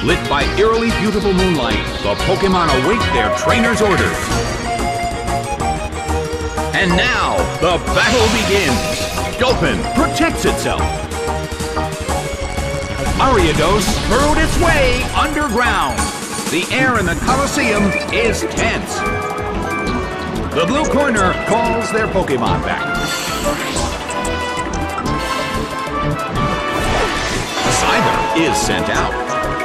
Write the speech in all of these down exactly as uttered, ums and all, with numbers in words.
Lit by eerily beautiful moonlight, the Pokémon await their trainer's orders. And now, the battle begins. Gulpin protects itself. Ariados burrowed its way underground. The air in the Colosseum is tense. The blue corner calls their Pokémon back. Scyther is sent out.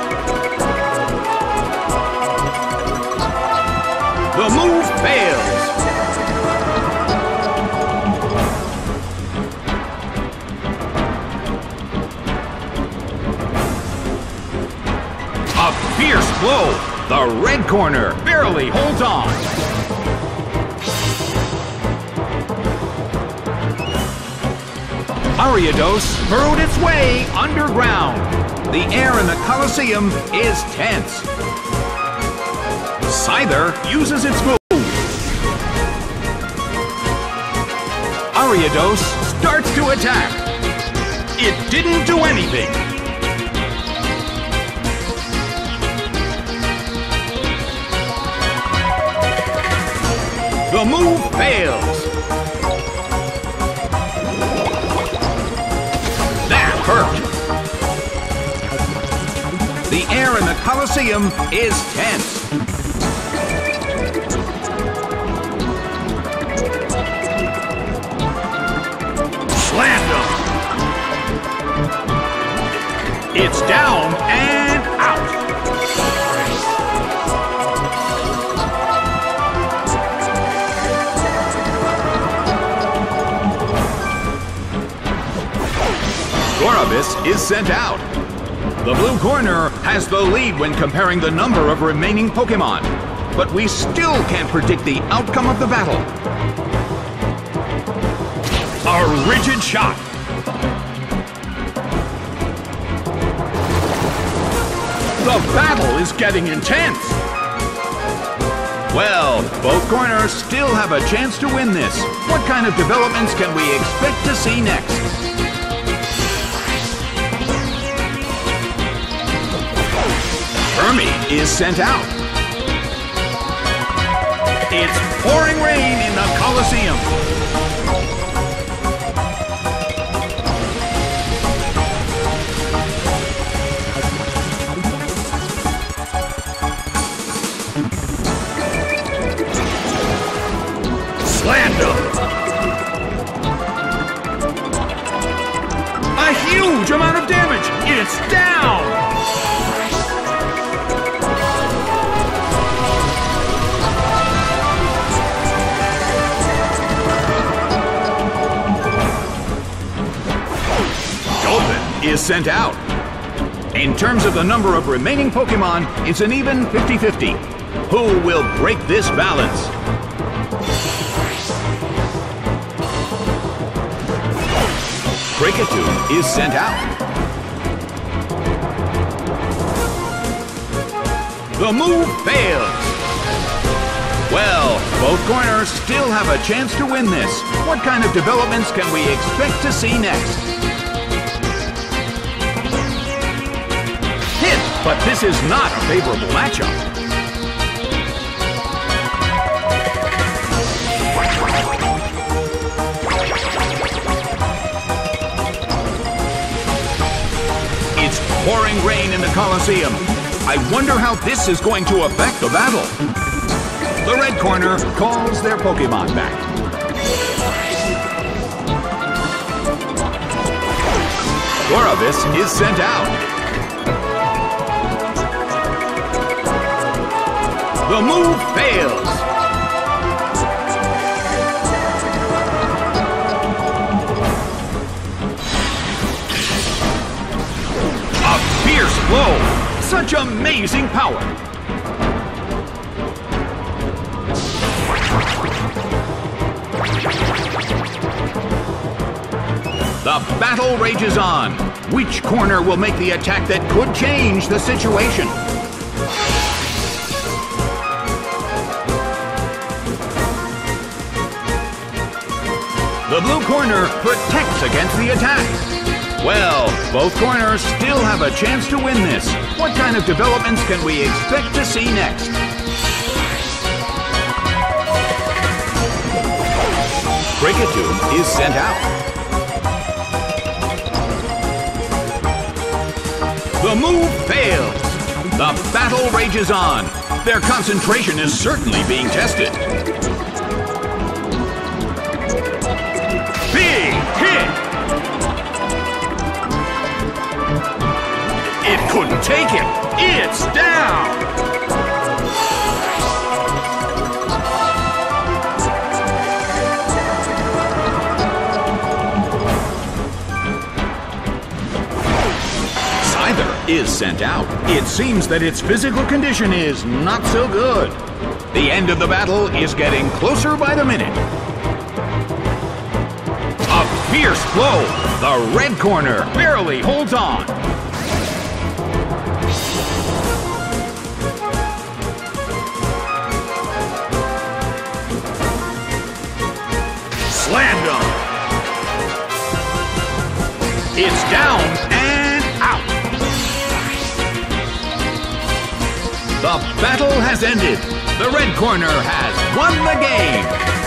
The move fails. A fierce blow. The red corner barely holds on. Ariados burrowed its way underground. The air in the Colosseum is tense. Scyther uses its move. Ariados starts to attack. It didn't do anything. The move fails. That hurt. The air in the Colosseum is tense. Slammed him. It's down and out. Gorebyss is sent out. The blue corner has the lead when comparing the number of remaining Pokémon, but we still can't predict the outcome of the battle. A rigid shot. The battle is getting intense. Well, both corners still have a chance to win this. What kind of developments can we expect to see next? Hermie is sent out. It's pouring rain in the Colosseum. Slammed him. A huge amount of damage. It's down. Is sent out. In terms of the number of remaining Pokémon, it's an even fifty fifty. Who will break this balance? Kricketune is sent out. The move fails. Well, both corners still have a chance to win this. What kind of developments can we expect to see next? But this is not a favorable matchup. It's pouring rain in the Colosseum. I wonder how this is going to affect the battle. The red corner calls their Pokémon back. Gorebyss is sent out. The move fails. A fierce blow. Such amazing power. The battle rages on. Which corner will make the attack that could change the situation? The blue corner protects against the attack. Well, Both corners still have a chance to win this. What kind of developments can we expect to see next? Kricketune is sent out. The move fails. The battle rages on. Their concentration is certainly being tested. Big hit! It couldn't take it. It's down. Scyther is sent out. It seems that its physical condition is not so good. The end of the battle is getting closer by the minute. A fierce blow. The red corner barely holds on. Slammed him. It's down and out. The battle has ended. The red corner has won the game.